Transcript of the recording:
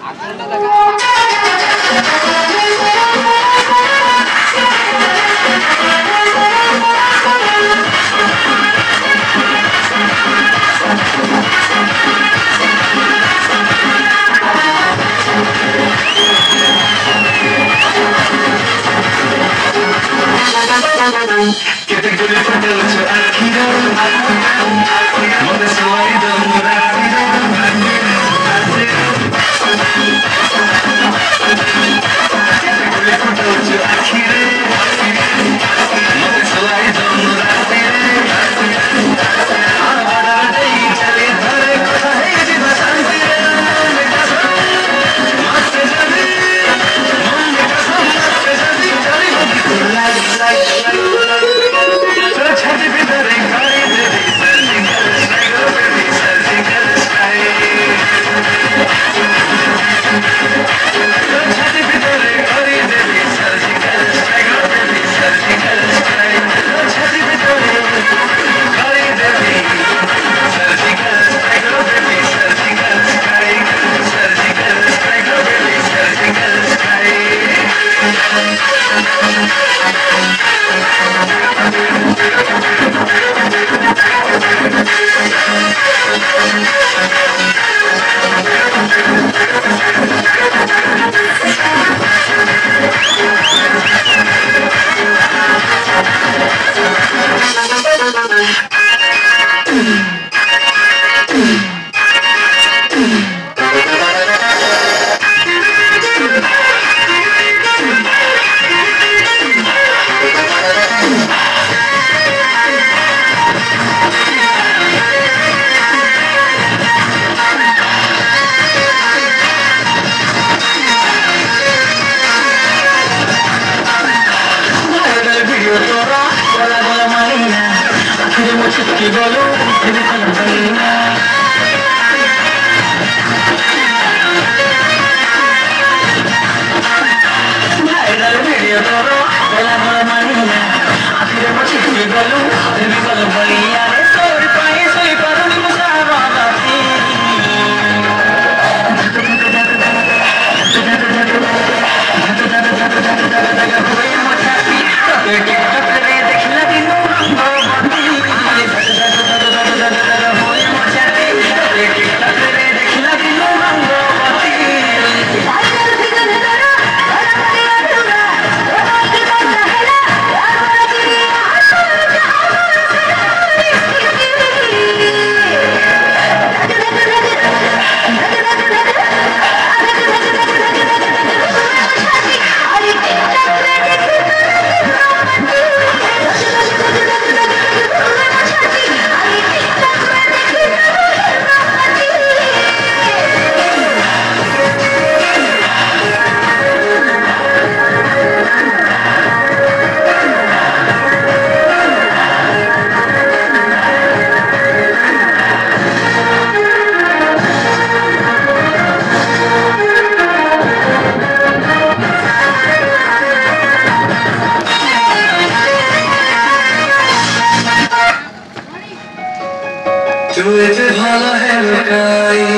Que te quiero perderse aquí donde se va y donde que voló y me contaminó. Era el video toro de la nueva marina. Así de noche que voló y me contaminó. Soy país, soy para mi música. तुझे भाला है लुकाई